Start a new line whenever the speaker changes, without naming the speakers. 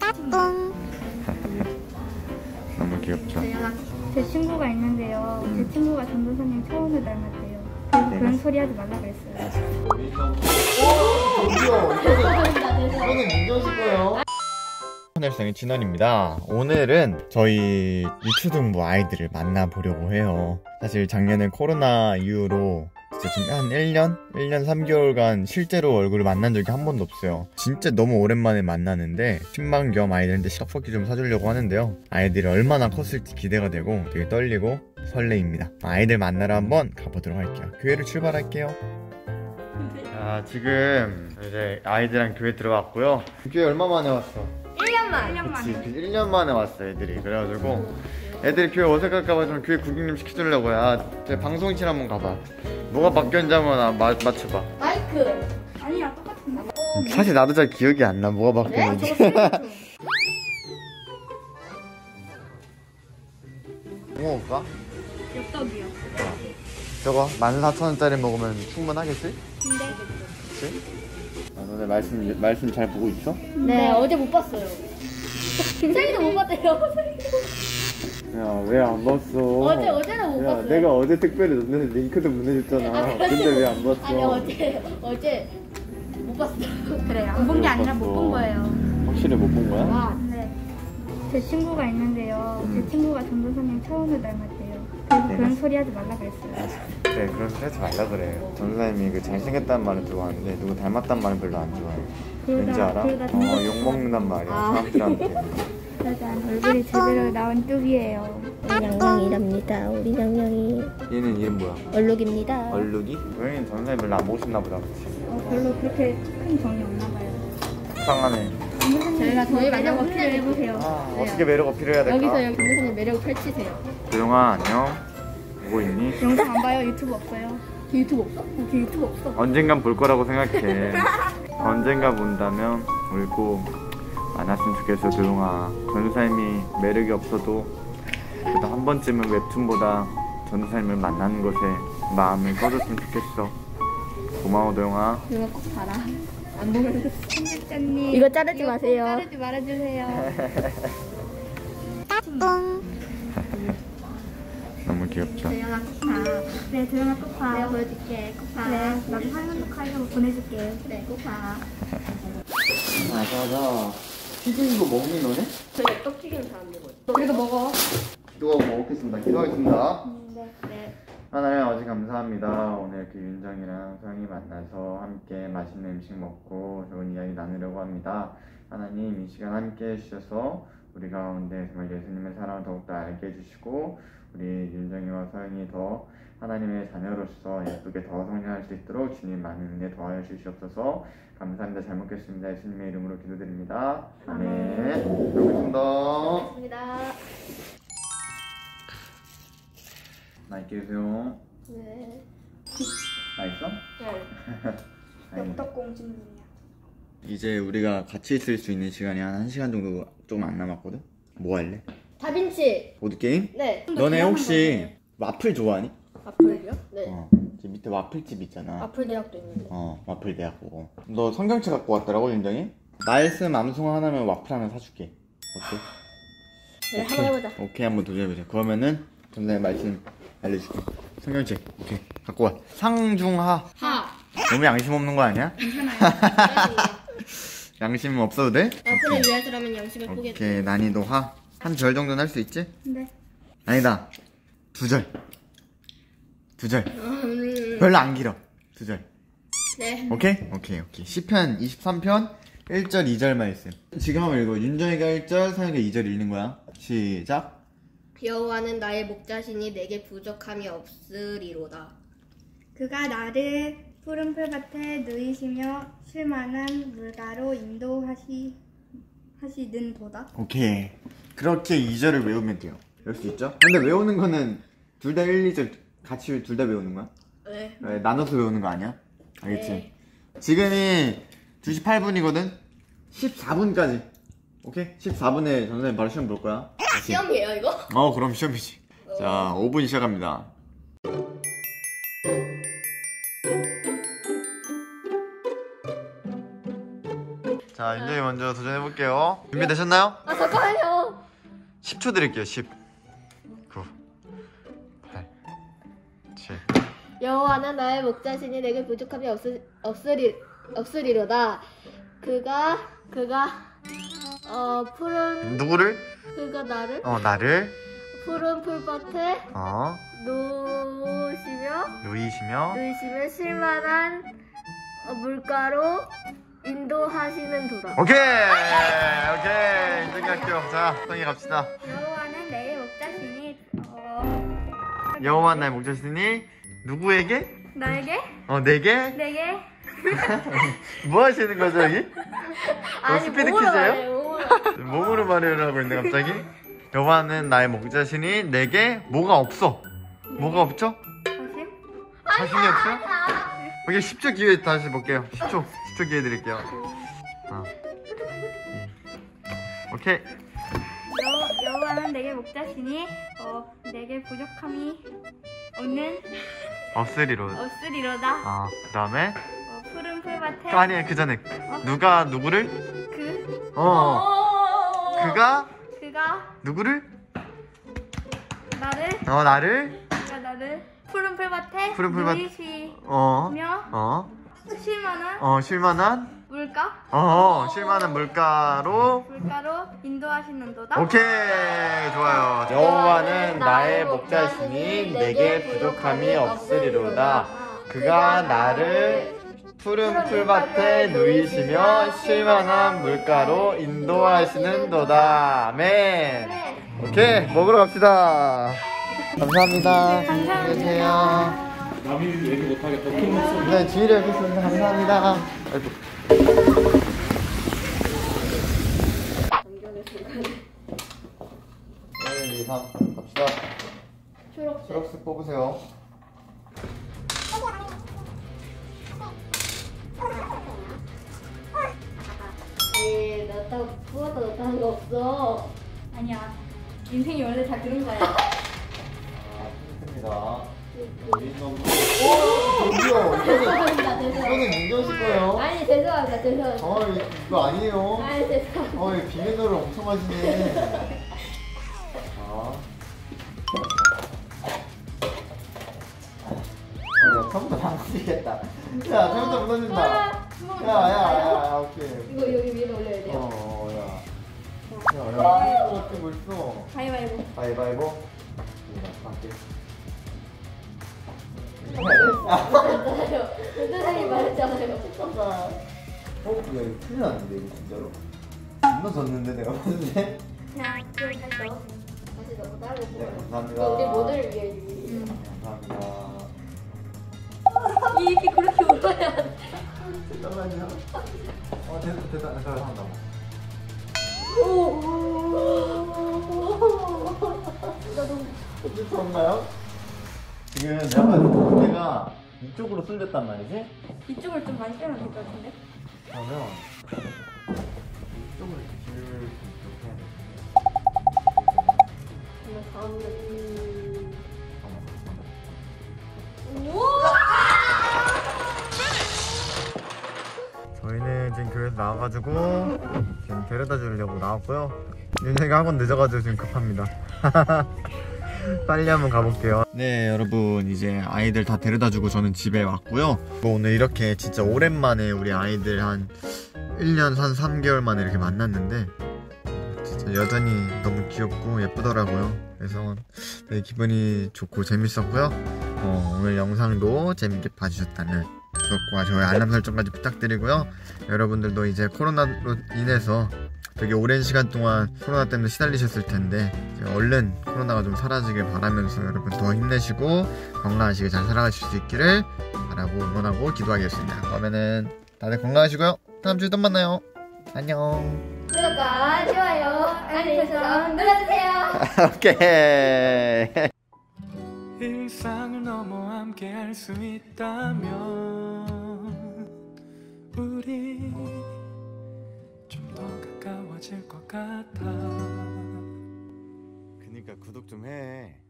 너무 귀엽죠?
제 친구가 있는데요. 제 친구가 전도사님 처음에 닮았대요. 그래서 그런 소리 하지 말라 그랬어요.
저는 민경씨 거예요. 하늘성의 진원입니다. 오늘은 저희 유초등부 아이들을 만나보려고 해요. 사실 작년에 코로나 이후로 진짜 지금 한 1년 3개월간 실제로 얼굴을 만난 적이 한 번도 없어요. 진짜 너무 오랜만에 만나는데 신방 겸 아이들한테 떡볶이 좀 사주려고 하는데요. 아이들이 얼마나 컸을지 기대가 되고 되게 떨리고 설레입니다. 아이들 만나러 한번 가보도록 할게요. 교회로 출발할게요. 자, 지금 이제 아이들이랑 교회 들어왔고요. 교회 얼마 만에 왔어?
1년 만에.
그치, 1년 만에 왔어 애들이. 그래가지고 애들이 교회 어색할까봐 좀 교회 구경 좀 시켜주려고. 야, 제 방송실 한번 가봐. 뭐가 바뀌었는지 한번 맞춰봐.
마이크. 아니야, 똑같은데.
사실 나도 잘 기억이 안 나. 뭐가 바뀌었는지. 뭐 먹을까?
엽떡이요.
저거 14,000원짜리 먹으면 충분하겠지?
네.
그치? 아, 너네 말씀 잘 보고 있어?
네, 어제 못 봤어요. 김생이도 못 봤대요.
야, 왜 안 봤어?
어제는 못 봤어요.
내가 어제 특별히 너네 링크도 보내줬잖아. 근데 왜 안 봤어?
아니, 어제 못 봤어. 그래요. 안 본 게 아니라 못 본 거예요.
확실히 못 본 거야?
아, 네. 제 친구가 있는데요. 제 친구가 전도사님 처음에 닮았대요. 그래서 그런 소리 하지 말라 그랬어요.
네, 그런 소리 하지 말라 그래요. 전도사님이 그 잘생겼다는 말은 좋아하는데 누구 닮았다는 말은 별로 안 좋아해요. 왠지 알아? 욕먹는단 말이야, 사람들한테.
짜잔, 얼굴이 제대로 나온 뚝이에요.
양양이랍니다. 우리 양양이
얘는 이름 뭐야?
얼룩입니다.
얼룩이? 고양이는 전도사님 별로 안 보고 싶나 보다, 그치?
별로 그렇게 큰 정이 없나 봐요.
속상하네.
저희가 저희 만나고 어필을 해보세요.
어떻게 매력 어필해야 될까?
여기서 여기 전도사님 매력을 펼치세요.
조용아, 안녕. 보고 있니?
영상 안 봐요? 유튜브 없어요?
유튜브 없어?
그 유튜브 없어.
언젠간 볼 거라고 생각해. 언젠가 본다면 울고 많았으면 좋겠어, 조용아. 전도사님이 매력이 없어도 그래도 한 번쯤은 웹툰보다 전도사님을 만나는 것에 마음을 써줬으면 좋겠어. 고마워, 도영아.
이거 꼭 봐라. 안 보면
편집자님,
이거 자르지
이거
마세요.
꼭 자르지 말아주세요.
너무 귀엽죠?
도영아 꼭 봐. 네, 도영아 꼭 봐. 내가 보여줄게. 꼭 봐. 네, 나도 화면도 카이로 보내줄게. 그래, 꼭 봐.
맞아. 튀긴 거 먹니, 너네?
저희 떡 튀기는 사람 되고 있어.
그래도 먹어.
기도하고 먹겠습니다. 기도하겠습니다.
네.
네.
하나님 아버지 감사합니다. 오늘 이렇게 윤정이랑 서영이 만나서 함께 맛있는 음식 먹고 좋은 이야기 나누려고 합니다. 하나님 이 시간 함께 해주셔서 우리 가운데 정말 예수님의 사랑을 더욱더 알게 해주시고 우리 윤정이와 서영이 더 하나님의 자녀로서 예쁘게 더 성장할 수 있도록 주님 많은 은혜 도와여 주시옵소서. 감사합니다. 잘 먹겠습니다. 예수님의 이름으로 기도드립니다. 아멘. 잘 먹겠습니다.
고맙습니다.
맛있게 드세요.
네.
맛있어?
네.
엽떡 공주님이야.
이제 우리가 같이 있을 수 있는 시간이 한 1시간 정도 조금 안 남았거든? 뭐 할래?
다빈치.
보드게임?
네.
너네 혹시 와플 좋아하니?
와플이요? 네.
저 밑에 와플집 있잖아.
와플 대학도 있는데.
와플 대학 그거. 너 성경책 갖고 왔더라고, 윤정이? 말씀 암송 하나면 와플 하나 사줄게. 오케이?
네, 한번 해보자.
오케이, 한번 도전해보자. 그러면은 전에 말씀 알려줄게. 성경책 오케이 갖고 와. 상중하.
하.
너무 양심 없는 거 아니야? 양심 없어도 돼?
와플을 위해서라면 양심을 포기해.
오케이, 난이도 하. 한 절 정도는 할 수 있지?
네.
아니다, 2절. 2절. 별로 안 길어. 2절.
네.
오케이? 오케이. 시편 23편 1절 2절 말씀. 지금 한번 읽어. 윤정이가 1절, 서영이가 2절 읽는 거야. 시작.
여호와는 나의 목자시니 내게 부족함이 없으리로다.
그가 나를 푸른 풀밭에 누이시며 쉴만한 물가로 인도하시는도다.
오케이. 그렇게 2절을 외우면 돼요. 외울 수 있죠? 근데 외우는 거는 둘 다 1, 2절 같이 둘 다 외우는 거야?
네.
네, 나눠서 외우는 거 아니야? 알겠지?
네.
지금이 2시 8분이거든? 14분까지. 오케이? 14분에 전선생님 바로 시험 볼 거야.
시험이에요 이거?
그럼 시험이지. 자, 5분 시작합니다. 자, 윤정이 먼저 도전해볼게요. 준비되셨나요?
아 잠깐만요.
10초 드릴게요. 10 9 8 7
여호와는 나의 목자시니 내게 부족함이 없으리로다. 그가 푸른
누구를?
그가 나를
나를
푸른 풀밭에
누이시며
누이시며 쉴만한 물가로 인도하시는도다.
오케이 인정이 할게요. 자, 성이 갑시다.
여호와는 내 목자시니
여호와 나의 목자시니 누구에게?
나에게
내게?
내게
뭐 하시는 거죠 여기? 스피드
몸으로
퀴즈예요?
말해요, 몸으로.
몸으로 말하라고 했네 갑자기. 여호와는 나의 목자시니 내게 뭐가 없어? 뭐가 없죠? 자신이 없어? 오케이 10초 기회 다시 볼게요. 10초 기회 드릴게요. 오케이.
여호와는 내게 목자시니 내게 부족함이 없으리로다.
그 다음에
푸른 풀밭에
아니에요 그 전에 누가 누구를? 그가 누구를? 나를
푸른 풀밭에
어
누이시며
쉴만한
물가
쉴만한 물가로
인도하시는도다.
오케이 좋아요. 여호와는 나의 목자시니 내게 부족함이 없으리로다. 그가 나를 푸른 풀밭에 누이시며 쉴만한 물가로 인도하시는도다. 아멘. 오케이 먹으러 갑시다. 감사합니다. 안녕히 계세요.
남이 얘기 못하게 더 큰 목소리.
네, 주의를 하겠습니다. 감사합니다. 아이고. 1, 2, 3 갑시다. 초록색 뽑으세요.
넣었다고 부어서 넣었다는 거 없어.
아니야. 인생이 원래 다 그런 거야.
좋습니다. 저기요. 이거는 민경 씨 거예요.
아니 죄송합니다.
이거 아니에요.
아니 죄송합니다.
비밀노를 엄청 하시네. 야, 처음부터 망치겠다. 야, 처음부터 무너진다. 야, 오케이.
이거 여기 위에 올려야 돼요.
이거 벌써. 가위바위보. 갈게.
선생님 말했잖아요.
잠깐. 이거 큰일 났는데, 이거 진짜로. 무너졌는데, 내가 봤을 때.
그냥 다시 넣어. 다시 넣고 따로
네,
먹어요.
감사합니다.
우리 모두를 위해.
감사합니다.
이게 그렇게 울어야 돼.
잠깐만요. 됐다. 한다. 좋은가요? 지금 내가 봤을 때 무게가 이쪽으로 쏠렸단 말이지?
이쪽을 좀 많이 빼면 될 것 같은데?
그러면 이쪽으로 이렇게 저희는 지금 교회에서 나와가지고 지금 데려다 주려고 나왔고요. 윤정이가 학원 늦어가지고 지금 급합니다. 빨리 한번 가볼게요. 네 여러분, 이제 아이들 다 데려다 주고 저는 집에 왔고요. 오늘 이렇게 진짜 오랜만에 우리 아이들 한 1년 한 3개월 만에 이렇게 만났는데 진짜 여전히 너무 귀엽고 예쁘더라고요. 그래서 되게 기분이 좋고 재밌었고요. 오늘 영상도 재밌게 봐주셨다면 구독과 좋아요, 알람 설정까지 부탁드리고요. 여러분들도 이제 코로나로 인해서 되게 오랜 시간 동안 코로나 때문에 시달리셨을 텐데 이제 얼른 코로나가 좀 사라지길 바라면서 여러분 더 힘내시고 건강하시게 잘 살아가실 수 있기를 바라고 응원하고 기도하겠습니다. 그러면은 다들 건강하시고요. 다음 주에 또 만나요. 안녕.
구독과 좋아요, 알림 설정 눌러주세요.
오케이.
일상을 넘어 함께 할 수 있다면 우리 좀 더 가까워질 것 같아.
그니까 구독 좀 해.